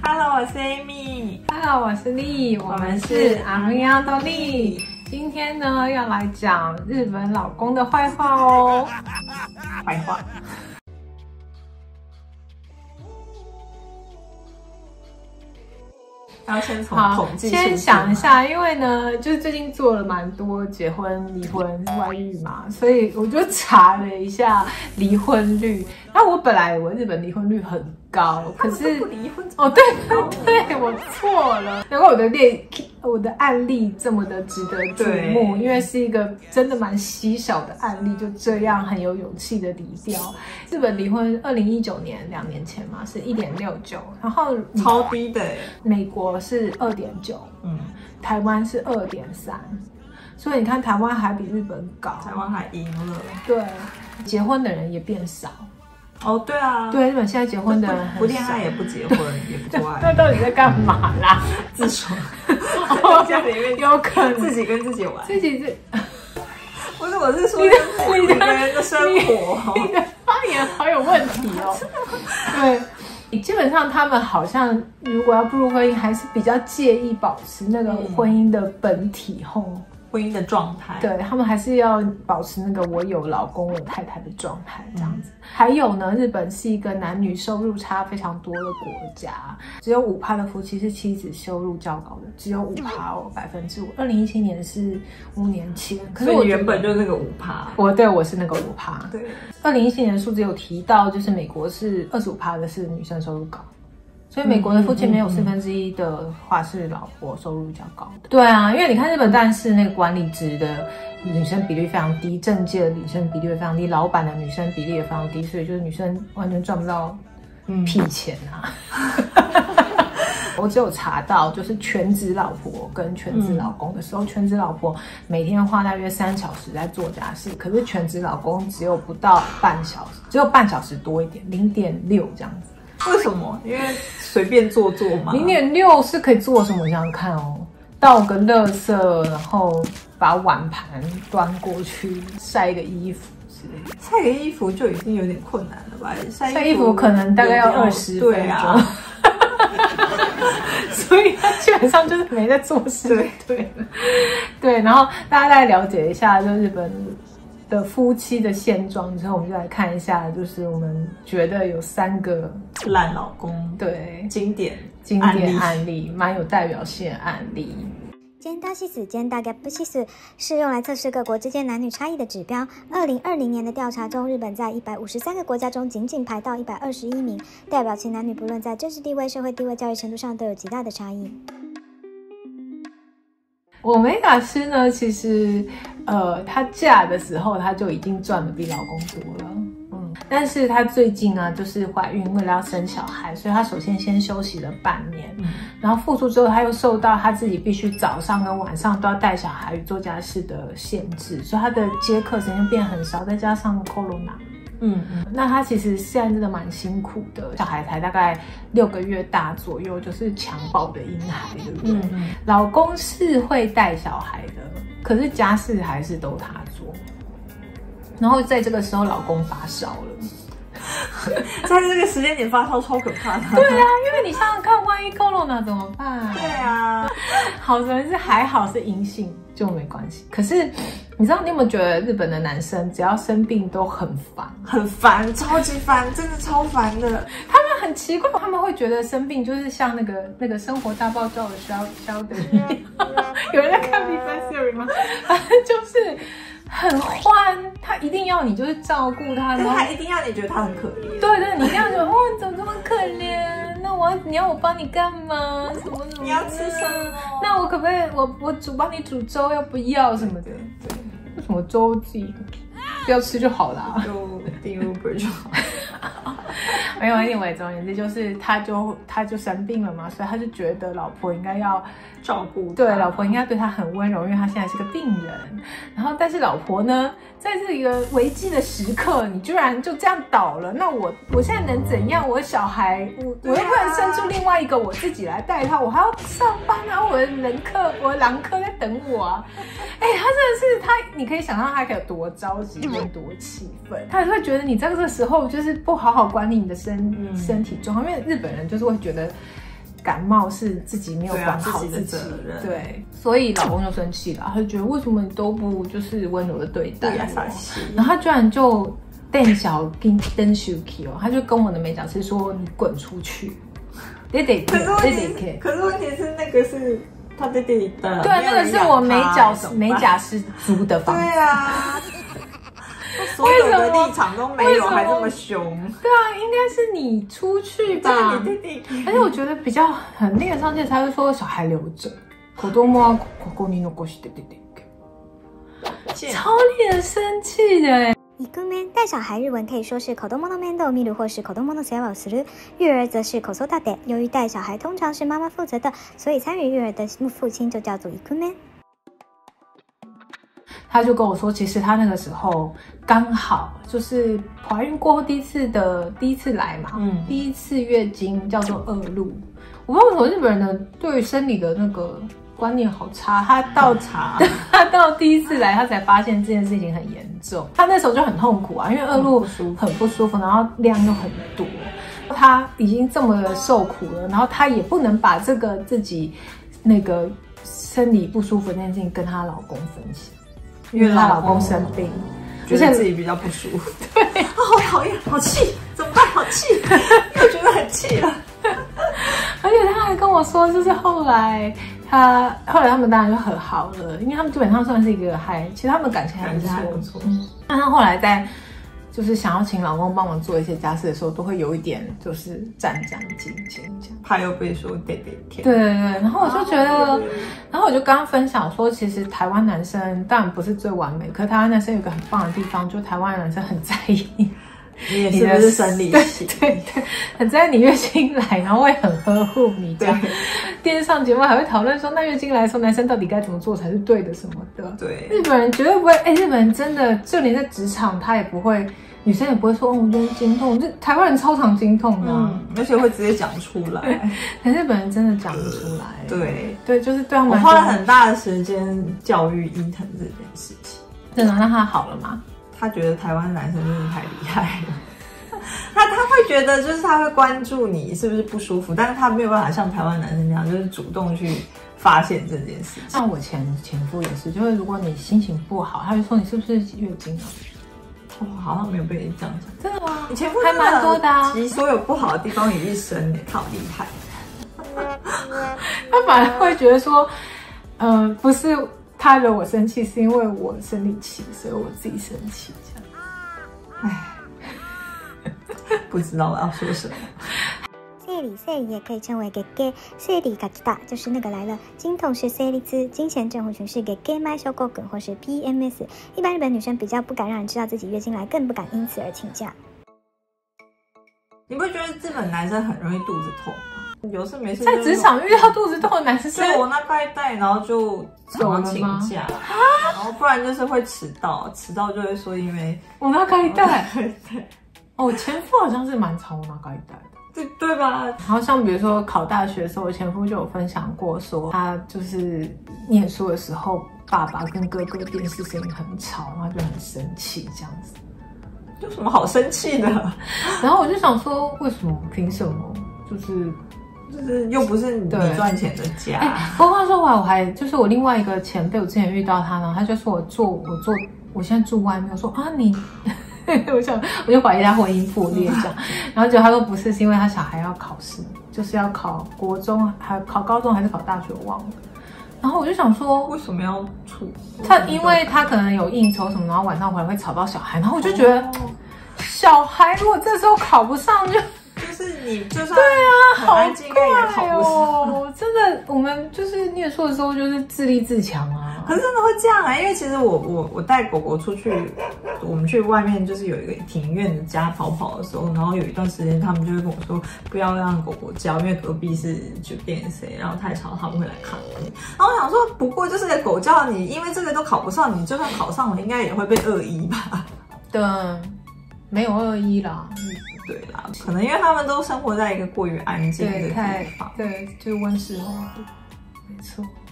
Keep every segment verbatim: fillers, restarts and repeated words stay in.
Hello， 我是 Amy。Hello， 我是丽，我们是阿米亚多丽。今天呢，要来讲日本老公的坏话哦。 坏话。要先从统计数字， 先想一下，因为呢，就是最近做了蛮多结婚、离婚、外遇嘛，所以我就查了一下离婚率。那我本来以为日本离婚率很高，可是不离婚哦，对对，我错了。然后我的例，我的案例这么的值得瞩目，因为是一个真的蛮稀少的案例，就这样很有勇气的离掉。日本离婚，二零一九年两年前嘛是一点六九，然后超低的。 美国是二点九，嗯，台湾是二点三，所以你看台湾还比日本高， 台湾还赢了。 对，结婚的人也变少。 哦，对啊， 对，日本现在结婚的人不恋爱也不结婚，也不做爱， 那到底在干嘛啦？ 自爽，在家里面有可能自己跟自己玩， 自己自。 不是，我是说每个人的生活， 你的发言好有问题哦。对，基本上他们好像如果要步入婚姻，还是比较介意保持那个婚姻的本体后。 婚姻的状态， 对他们还是要保持那个我有老公我有太太的状态这样子。嗯、还有呢，日本是一个男女收入差非常多的国家，只有五趴的夫妻是妻子收入较高的，只有五趴哦，百分之五。二零一七年是五年前，可是我原本就是那个五趴， 我对我是那个五趴。 对， 二零一七年的数字有提到，就是美国是二十五趴的是女生收入高。所以美国的夫妻没有四分之一的话是老婆收入比较高的。对啊，因为你看日本，但是那个管理职的女生比例非常低，政界的女生比例也非常低，老板的女生比例也非常低，所以就是女生完全赚不到屁钱啊。嗯、我只有查到，就是全职老婆跟全职老公的时候，嗯、全职老婆每天花大约三小时在做家事，可是全职老公只有不到半小时，只有半小时多一点，零点六这样子。 为什么？因为随便做做嘛。 零点六是可以做什么？我想想看哦，倒个垃圾，然后把碗盘端过去，晒个衣服之类的。 晒个衣服就已经有点困难了吧？晒晒衣服可能大概要二十分钟。对啊。所以他基本上就是没在做事。 对对对，然后大家再了解一下，就日本的夫妻的现状之后，我们就来看一下，就是我们觉得有三个烂老公， 对， 经典经典案例，蛮有代表性的案例。 ジェンダー指数 （Gender Gap 指数）是用来测试各国之间男女差异的指标。二零二零年的调查中，日本在一百五十三个国家中仅仅排到一百二十一名，代表其男女不论在政治地位、社会地位、教育程度上都有极大的差异。 我美嘎师呢，其实，呃，她嫁的时候，她就已经赚的比老公多了，嗯，但是她最近啊，就是怀孕，为了要生小孩，所以她首先先休息了半年，嗯、然后复出之后，她又受到她自己必须早上跟晚上都要带小孩与做家事的限制，所以她的接课时间变很少，再加上 corona。嗯嗯，那她其实现在真的蛮辛苦的，小孩才大概六个月大左右，就是襁褓的婴孩，对不对？嗯嗯，老公是会带小孩的，可是家事还是都他做。然后在这个时候，老公发烧了， 在这个时间点发烧超可怕的。 对啊，因为你想想看，万一 corona 怎么办？ 对啊， 好人是还好是阴性就没关系，可是。你知道你有没有觉得日本的男生只要生病都很烦， 很烦，超级烦，真的超烦的。 他们很奇怪，他们会觉得生病就是像那个那个生活大爆炸的肖肖的一样。有人在看《Big Bang Theory》吗？反正就是很欢，他一定要你就是照顾他， 但他一定要你觉得他很可怜。 对对，你一定要觉得哦，你怎么这么可怜？那我要你要我帮你干嘛？什么什么？ 你要吃什么？ 那我可不可以我我煮帮你煮粥？要不要什么的？对。为什么粥自己不要吃就好啦？ 就订 Uber 就好。 没有，anyway，总而言之就是他就他就生病了嘛，所以他就觉得老婆应该要照顾他， 对，老婆应该对他很温柔，因为他现在是个病人。然后，但是老婆呢，在这个危机的时刻，你居然就这样倒了，那我我现在能怎样？我小孩，我我又不能生出另外一个我自己来带他，我还要上班啊，我的人客，我的郎客在等我啊。哎、欸，他真的是他，你可以想象他可以有多着急跟多气愤，他也会觉得你在这个时候就是不好好管理你的身、嗯、身体状况，因为日本人就是会觉得。 感冒是自己没有管好自己， 对啊、自己的责任。 对，所以老公就生气了，他就觉得为什么你都不就是温柔的对待我，然后他居然就瞪小跟瞪手气哦，他就跟我的美甲师说你滚出去，得得可是问题，可是问题是那个是他弟弟的， 对，那个是我美甲美甲师租的房子， 对啊。所有的立场都没有，还这么凶。 对啊，应该是你出去吧。 对对对。 而且我觉得比较很令人生气，才会说小孩留着。子供はここに残して出ていく。超令人生气的哎。 イクメン带小孩日文可以说是子供の面倒を見る或是子供の世話をする，育儿则是子育て。由于带小孩通常是妈妈负责的，所以参与育儿的父亲就叫做イクメン。 他就跟我说，其实他那个时候刚好就是怀孕过后第一次的第一次来嘛，嗯，第一次月经叫做恶露。我不知道为什么日本人的对于生理的那个观念好差，他到差， 他到第一次来，他才发现这件事情很严重。他那时候就很痛苦啊，因为恶露很不舒服，然后量又很多，他已经这么受苦了，然后他也不能把这个自己那个生理不舒服的那件事情跟她老公分享。因为她老公生病， 觉得自己比较不舒服。 对， 啊，好讨厌，好气，怎么办？好气，又觉得很气了。 而且他还跟我说，就是后来他后来他们当然就和好了，因为他们基本上算是一个还，其实他们感情还不错。不错。但他后来在就是想要请老公帮忙做一些家事的时候，都会有一点就是战战兢兢这样， 怕又被说对对天。 对对对，然后我就觉得，然后我就刚刚分享说，其实台湾男生当然不是最完美，可是台湾男生有一个很棒的地方，就台湾男生很在意你也是不是生理期， 对对对，很在意你月经来，然后会很呵护你这样。电视上节目还会讨论说，那月经来的时候，男生到底该怎么做才是对的什么的。 对， 日本人绝对不会，哎、欸，日本人真的就连在职场他也不会。女生也不会说，哦，我就是经痛，这台湾人超常经痛的、啊， 嗯，而且会直接讲出来。 可日本人真的讲不出来。 对对，就是对他们。 我花了很大的时间教育伊藤这件事情。 真的，那他好了吗？ 他觉得台湾男生真的太厉害了。他他会觉得，就是他会关注你是不是不舒服，但是他没有办法像台湾男生那样，就是主动去发现这件事情。 像我前前夫也是，就是如果你心情不好，他就说你是不是月经了？ 我好像没有被你这样讲， 真的吗？ 你前夫还蛮多的啊， 集所有不好的地方于一身耶，他好厉害。 他反而会觉得说，嗯、呃，不是他惹我生气，是因为我生理期，所以我自己生气这样。 唉，不知道我要说什么。 生理生理也可以称为月経，生理が来た就是那个来了。经痛是生理痛，经前症候群是月経前症候群或是 P M S。一般日本女生比较不敢让人知道自己月经来，更不敢因此而请假。 你不觉得日本男生很容易肚子痛吗？有事没事在职场遇到肚子痛的男生， 对我那拜带，然后就常常请假，然后不然就是会迟到，迟到就会说因为我那拜带， 对对。 哦，前夫好像是蛮常我那拜带的。 对对吧？ 然后像比如说考大学的时候，我前夫就有分享过说，他就是念书的时候，爸爸跟哥哥电视声音很吵，然后就很生气这样子。 有什么好生气的？ 然后我就想说，为什么？凭什么？就是就是又不是你赚钱的家。 哎，不过话说回来，我还就是我另外一个前辈，我之前遇到他呢，他就说我做我做，我现在住外面，我说啊你。我想，我就怀疑他婚姻破裂这样，然后结果他说不是，是因为他小孩要考试，就是要考国中，还考高中还是考大学，我忘了。然后我就想说， 为什么要出？ 他因为他可能有应酬什么，然后晚上回来会吵到小孩，然后我就觉得，哦、小孩如果这时候考不上就。 就是你就算对啊， 好安静也考不上哦！真的，我们就是念书的时候就是自立自强啊。 可是真的会这样啊，因为其实我我我带狗狗出去，我们去外面就是有一个庭院的家跑跑的时候，然后有一段时间他们就会跟我说不要让狗狗叫，因为隔壁是酒店谁，然后太吵他们会来看你。然后我想说，不过就是个狗叫你，因为这个都考不上，你就算考上了，应该也会被恶意吧？ 对，没有恶意啦。 对啦，可能因为他们都生活在一个过于安静的地方， 对，就是温室花朵，没错。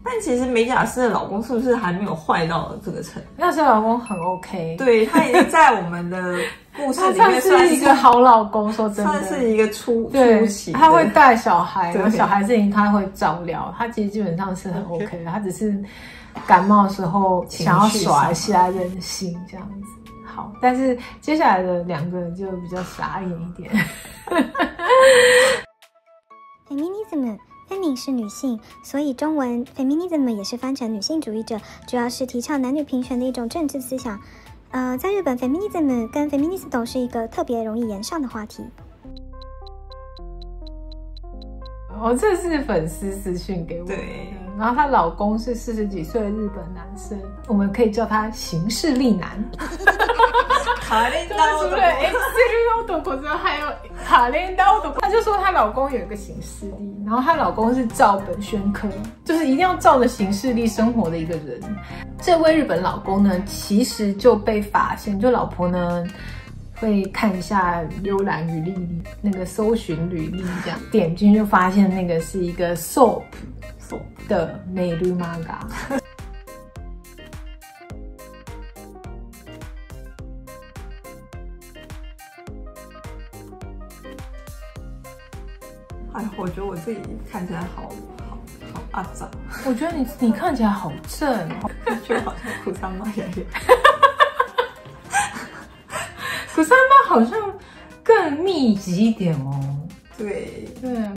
但其实美甲师的老公是不是还没有坏到这个程度？ 那时候老公很 OK， 对，他已经在我们的故事里他面算是一个好老公，说真的， 算是一个出对出席的， 他会带小孩，然后对小孩事情他会照料，他其实基本上是很 OK 的，他只是感冒的时候想要耍一下任性这样子。好，但是接下来的两个人就比较傻眼一点。 Feminism，femi 是女性，所以中文 feminism 也是翻成女性主义者，主要是提倡男女平权的一种政治思想。呃，在日本 feminism 跟 feministo 是一个特别容易延上的话题。 哦，这是粉丝私讯给我的。 对， 然后她老公是四十几岁的日本男生，我们可以叫他行事力男。 卡列除刀了 X L 的国之外，还有卡列刀的。她就说她老公有一个行事力，然后她老公是照本宣科，就是一定要照着行事力生活的一个人。这位日本老公呢，其实就被发现，就老婆呢会看一下浏览履历，那个搜寻履历，这样点进去就发现那个是一个 soap soap 的美绿 manga。 哎，我觉得我自己看起来好好好阿杂， 我觉得你你看起来好正， 我觉得好像苦参妈一样。 苦参妈好像更密集一点哦。 对对。